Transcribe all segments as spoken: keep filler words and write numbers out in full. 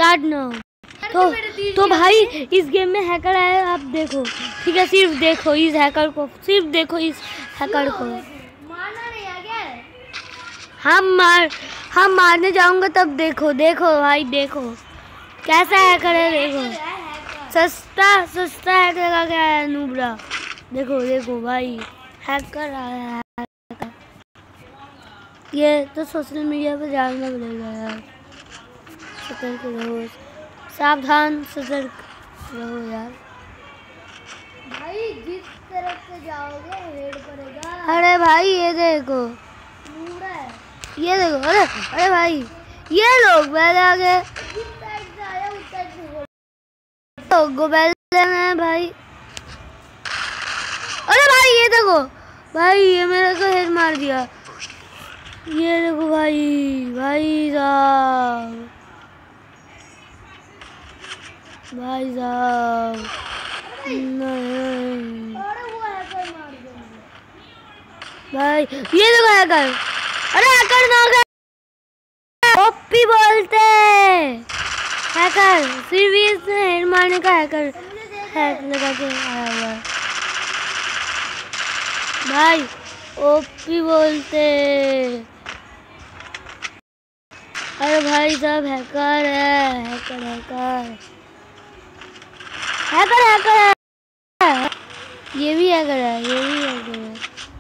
Start ना। तो तो भाई इस गेम में हैकर है, आप देखो, ठीक है? सिर्फ देखो इस हैकर को, सिर्फ देखो इस हैकर को। मारना नहीं आ गया है। हम मार हम मारने जाऊंगा तब देखो, देखो भाई देखो कैसा हैकर है, देखो सस्ता सस्ता हैकर का क्या है नूबरा। देखो देखो भाई हैकर आया है। ये तो सोशल मीडिया पे डालना पड़ेगा यार। सतर्क रहो, सावधान सतर्क रहो यार। भाई जिस तरफ से जाओगे हेड पड़ेगा। अरे भाई ये देखो, नूबरा है। ये देखो, अरे अरे भाई ये लोग बैल आ गए, जिस साइड से आया उस साइड से तो गोबैल है भाई। अरे भाई ये देखो भाई, ये मेरे को हेड मार दिया। ये देखो भाई, भाई साहब, भाई साहब नहीं अरे वो हैकर मार दिया भाई, ये देखो हैकर। अरे हैकर ना गए, ओपी बोलते हैकर, सिर्फ इसने हेड मारने का हैकर हैक लगा के आया हुआ है भाई, ओपी बोलते। अरे भाई साहब हैकर है, हैकर हैकर हैकर हैकर है, ये भी हैकर है, ये भी हैकर है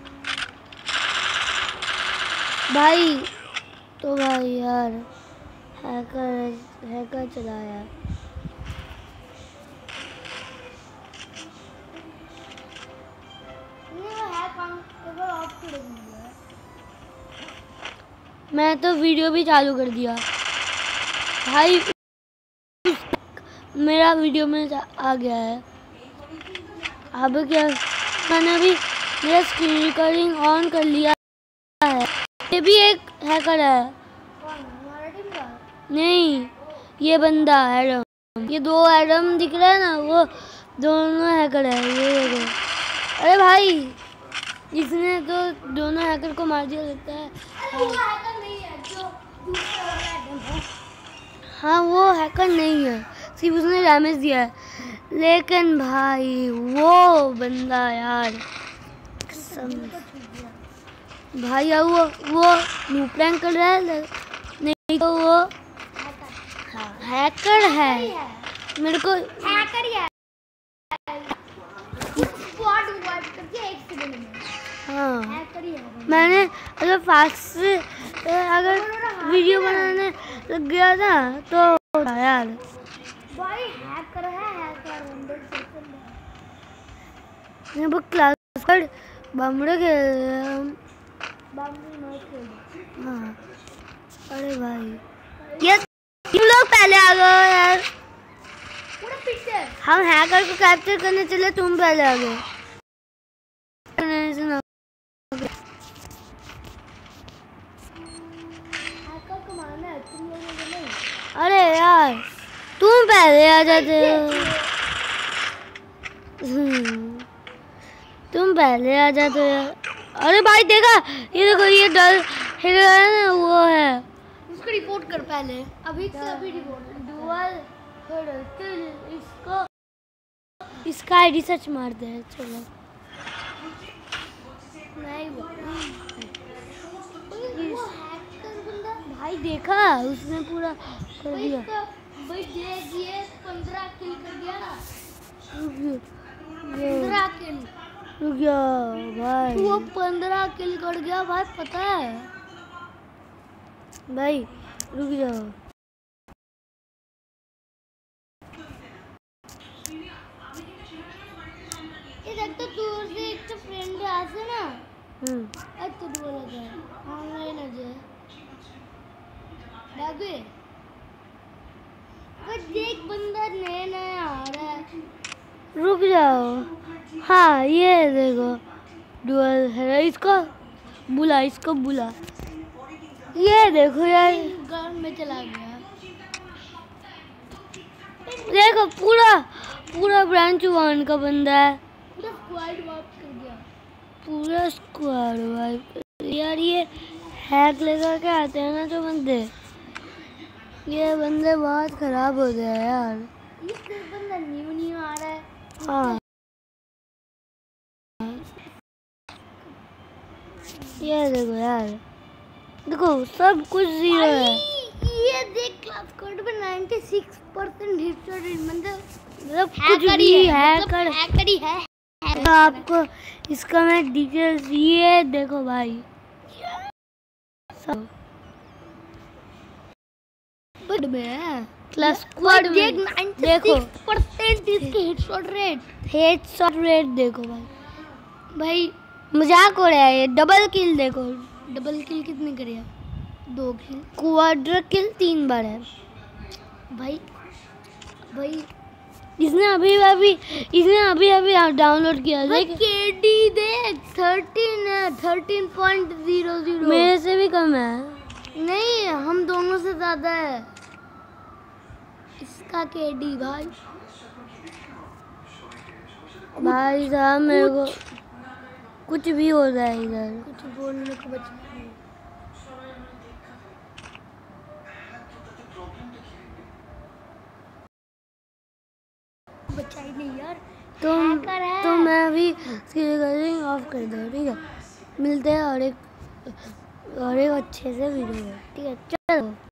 भाई। तो भाई यार हैकर हैकर चलाया। मैं तो वीडियो भी चालू कर दिया भाई, मेरा वीडियो में आ गया है। अब क्या, मैंने भी मेरा स्क्रीन रिकॉर्डिंग ऑन कर लिया है। ये भी एक हैकर है। हमारा टीम का नहीं, ये बंदा एडम, ये दो एडम दिख रहा है ना, वो दोनों हैकर है। ये देखो, अरे भाई इसने तो दोनों हैकर को मार दिया लगता है। वो हैकर नहीं है जो दूसरा वाला एडम है। हाँ वो हैकर नहीं है, सिर्फ उसने डैमेज दिया है। लेकिन भाई वो बंदा यार कसम भाई यार, वो वो न्यू प्रैंक कर रहा है, नहीं तो वो हाँ हैकर है। मेरे को हैकर ही है। स्क्वाड वाइप करके एक सेकंड में। हाँ हैकर ही है। मैंने अगर फास्ट अगर वीडियो बनाने लग गया था तो यार भाई हैकर है, हैकर हंड्रेड परसेंट है। ये वो क्लास पर बमड़े के बाउंड्री मार के। हाँ अरे भाई ये तुम लोग पहले आ गए यार, पूरा पीछे। हम हैकर को कैप्चर करने चले, तुम पहले आ गए। हैकर को मारना है तुम लोगों को नहीं। अरे यार तुम पहले आ जाते हो, तुम पहले आ जाते हो यार। अरे भाई देखा, ये देखो ये डर हिल रहा है ना, वो है। उसको रिपोर्ट कर पहले, अभी से अभी रिपोर्ट। डुअल इसको इसका आईडी सर्च मारते हैं, चलो। नहीं वो हैकर बंदा भाई देखा, उसने पूरा कर दिया। भाई देख ये पंद्रह किल कर दिया ना। रुक जाओ, पंद्रह किल रुक जाओ भाई, वो पंद्रह किल कर गया भाई, पता है भाई रुक जाओ। ये देख तो दूर से एक तो फ्रेंड आसे ना। हम्म अरे तू बोला था ऑनलाइन आ जाए बाबे। बस देख बंदा नया नया आ रहा है। रुक जाओ। हाँ ये देखो डुअल है, इसको बुला, इसको बुला। ये देखो यार, घर में चला गया। देखो पूरा पूरा ब्रांच वन का बंदा है, पूरा स्क्वाड वाइप कर गया। पूरा स्क्वाड वाइप यार। ये हैक लेकर के आते हैं ना जो बंदे, ये बंदे बहुत खराब हो गया है यार। ये सिर्फ बंदा न्यू न्यू आ रहा है। हाँ ये देखो यार, देखो सब कुछ जीरो है। ये देख क्लास कोड में छियानवे परसेंट हिट रेट, मतलब मतलब कुछ भी हैकर हैकर ही है। तो आपको इसका मैं डिटेल्स ये देखो भाई सब बट में क्लास स्क्वाड में देख देखो छियानवे परसेंट इसके हेडशॉट रेट। हेडशॉट रेट देखो भाई, भाई मजाक हो रहा है ये। डबल किल देखो, डबल किल कितने करे? दो किल। क्वाड्र किल तीन बार है भाई भाई इसने अभी अभी इसने अभी अभी डाउनलोड किया। भाई देख केडी देख तेरह है, तेरह पॉइंट ज़ीरो ज़ीरो। मेरे से भी कम है। नहीं हम दोनों से ज्यादा है इसका केडी। भाई भाई साहब मेरे को कुछ भी हो रहा है इधर। कुछ बोलने को बचा बचा ही नहीं यार। तुम हैकर है। तो मैं अभी स्क्रीन ऑफ कर दो, ठीक है। मिलते हैं और एक और एक अच्छे से वीडियो में, ठीक है। चलो।